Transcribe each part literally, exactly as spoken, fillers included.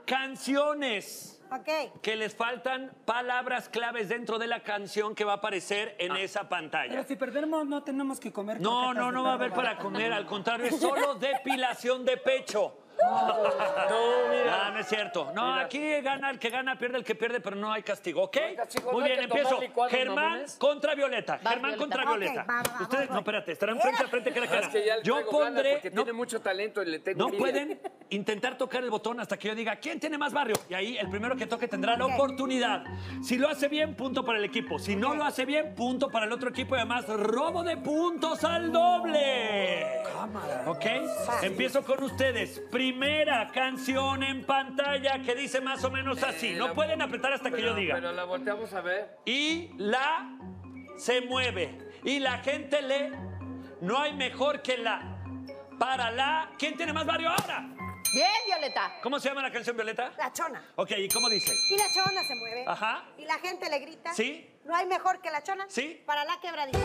canciones. Ok. Que les faltan palabras claves dentro de la canción que va a aparecer en Ah. esa pantalla. Pero si perdemos, no tenemos que comer. No, croquetas no, de no va a haber perro para barato. comer, al contrario, es solo depilación de pecho. No, mira. Ah, no es cierto. No, Mira. aquí gana el que gana, pierde el que pierde, pero no hay castigo, ¿ok? No hay castigo, Muy no hay bien, que tomar empiezo. licuados, Germán mamones. contra Violeta. Va, Germán Violeta. contra Ok, Violeta. va, va, Ustedes, voy, no, voy. espérate, estarán frente a frente, cara a cara. Es que ya le Yo traigo ganas pondré... porque no, tiene mucho talento y le tengo no envidia. pueden intentar tocar el botón hasta que yo diga ¿quién tiene más barrio? Y ahí el primero que toque tendrá la Ok. oportunidad. Si lo hace bien, punto para el equipo. Si no lo hace bien, punto para el otro equipo. Y además, robo de puntos al doble. ¿Ok? Empiezo con ustedes. Primera canción en pantalla que dice más o menos así. Eh, No la- pueden apretar hasta que pero- yo diga. Pero la volteamos a ver. Y la se mueve. Y la gente lee. No hay mejor que la. Para la. ¿Quién tiene más barrio ahora? Bien, Violeta. ¿Cómo se llama la canción, Violeta? La chona. Ok, ¿y cómo dice? Y la chona se mueve. Ajá. Y la gente le grita. Sí. No hay mejor que la chona. Sí. Para la quebradita.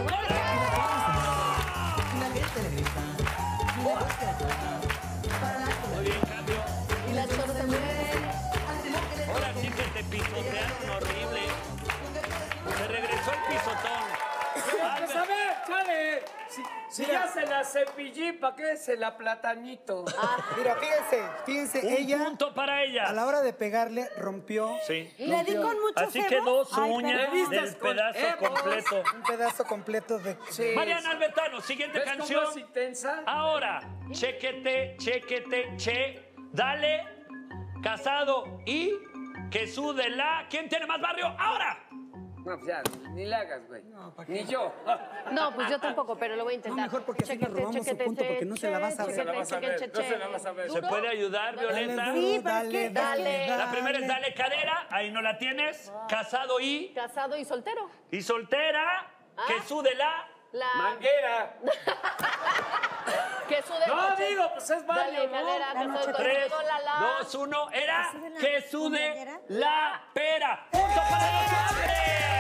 Muy bien, cambio. Y la chona se mueve. Ahora sí que te pisotearon horrible. Se regresó el pisotón. Pues a ver, chale. Si, si Mira. ya se la cepillí, ¿para qué se la platanito? Mira, fíjense, fíjense, Un ella punto para ella. a la hora de pegarle rompió Sí. Le di con mucho Así cebo. quedó su Ay, uña perdón. del pedazo Evos. completo. un pedazo completo de... Sí. Mariana Albertano, siguiente ¿Ves cómo canción. es intensa? Ahora, chequete, chequete, che, dale, casado y que sude la. ¿Quién tiene más barrio? Ahora. No, pues ya, ni le hagas, güey. Ni yo. No, pues yo tampoco, pero lo voy a intentar. No, mejor porque así nos robamos su punto, porque no se la vas a ver. No se la vas a ver, no se la vas a ver. ¿Se puede ayudar, Violeta? Dale, Sí, duro, pero es dale, que- dale, Dale. La primera es dale cadera, ahí no la tienes. Casado y. Casado y soltero. Y soltera, que sude la. La... Manguera. Que sude No, coche. digo, pues es válido, Dale, ¿no? cadera, La casado y noche Tres, soltero, la, la. dos, uno. Era ¿Que sude la que sude manguera? la pera. Punto para los hombres.